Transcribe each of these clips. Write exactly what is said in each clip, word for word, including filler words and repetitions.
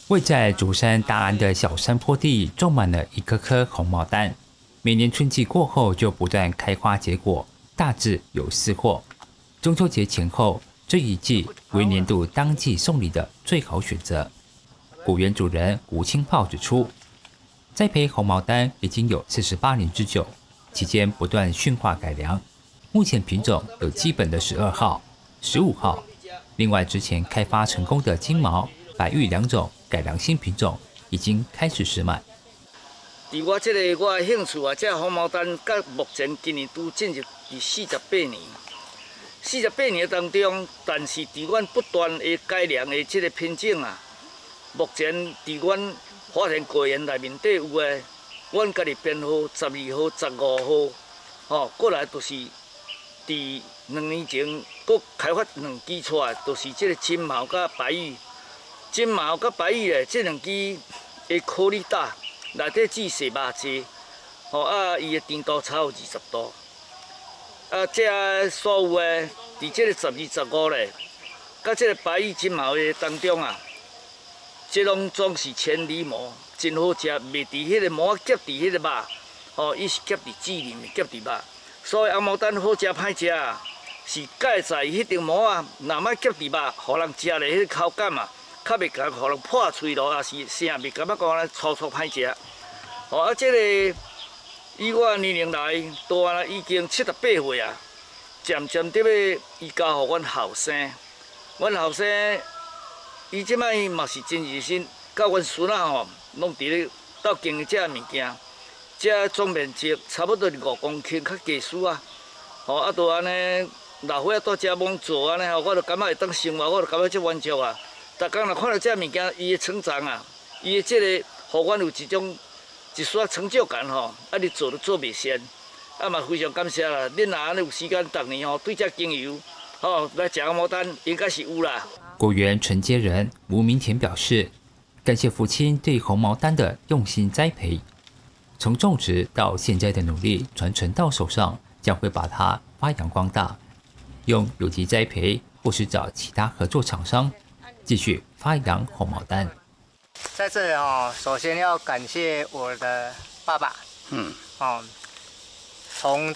位在竹山大安的小山坡地，种满了一颗颗红毛丹。每年春季过后就不断开花结果，大致有四货。中秋节前后，这一季为年度当季送礼的最好选择。古园主人吴清炮指出，栽培红毛丹已经有四十八年之久，期间不断驯化改良。目前品种有基本的十二号、十五号，另外之前开发成功的金毛、白玉两种改良新品种已经开始试卖。 伫我这个我的兴趣啊，这红毛丹到目前今年都进入第四十八年。四十八年当中，但是伫阮不断的改良的这个品种啊，目前伫阮花田果园内面底有诶，阮家己编号十二号、十五号，吼，过来就是伫两年前，佫开发两支出来，就是这个金毛甲白玉。金毛甲白玉诶，这两支的颗粒大。内底煮细肉剂，吼啊，伊的甜度超有二十度。啊，这所有的，伫这个十二、十五咧，甲这个白玉金毛的当中啊，这拢总是千里毛，真好食，袂伫迄个毛夹伫迄个肉，吼，伊是夹伫籽里面，夹伫肉。所以红毛丹好食歹食啊，是介在迄张毛啊，若莫夹伫肉，互人食咧迄个口感啊。较袂甲互人破喙咯，也是声袂感觉讲咧粗粗歹食。哦，啊，这个以我年龄来，都安已经七十八岁啊，渐渐得要伊交互阮后生。阮后生，伊即摆嘛是真热心，甲阮孙仔吼，拢伫咧斗经营这物件。这总面积差不多五公顷较加输啊。哦，啊，都安尼老伙仔蹛遮忙做安尼吼，我就感觉会当生活，我就感觉足满足啊。逐工若看到这物件，伊的成长啊，伊的这个，互阮有一种一丝成就感吼。啊，你做都做袂善，啊嘛非常感谢啦。恁若安尼有时间，逐年吼对这精油，吼来食红毛丹，应该是有啦。 果园承接人吴明田表示，感谢父亲对红毛丹的用心栽培，从种植到现在的努力传承到手上，将会把它发扬光大，用有机栽培或是找其他合作厂商。继续发扬红毛丹。 在这里哦，首先要感谢我的爸爸，嗯，哦，从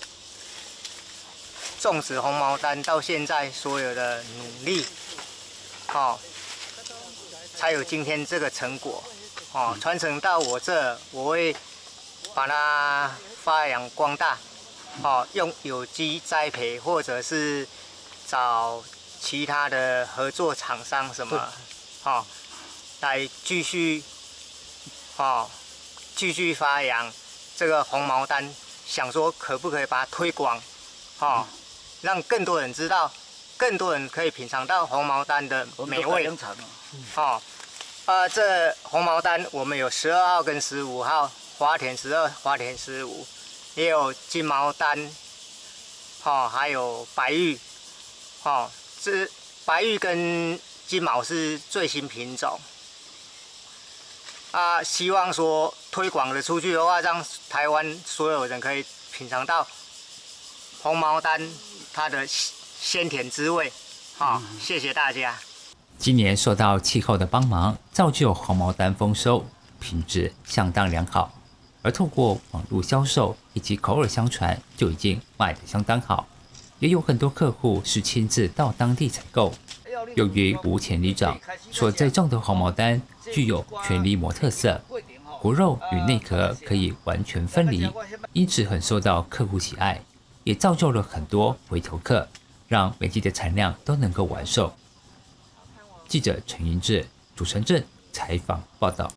种植红毛丹到现在所有的努力，哦，才有今天这个成果，哦，传承到我这，我会把它发扬光大，哦，用有机栽培或者是找其他的合作厂商什么，好、哦，来继续，哦，继续发扬这个红毛丹，想说可不可以把它推广，哦，让更多人知道，更多人可以品尝到红毛丹的美味，哦，啊，这红毛丹我们有十二号跟十五号，花田十二，花田十五，也有金毛丹，哦，还有白玉，哦。这白玉跟金毛是最新品种啊，希望说推广的出去的话，让台湾所有人可以品尝到红毛丹它的鲜甜滋味。好、哦，谢谢大家。 今年受到气候的帮忙，造就红毛丹丰收，品质相当良好，而透过网络销售以及口耳相传，就已经卖得相当好。也有很多客户是亲自到当地采购。由于吴前里长所栽种的红毛丹具有全梨膜特色，果肉与内壳可以完全分离，因此很受到客户喜爱，也造就了很多回头客，让每季的产量都能够完售。记者陈云志、主持人采访报道。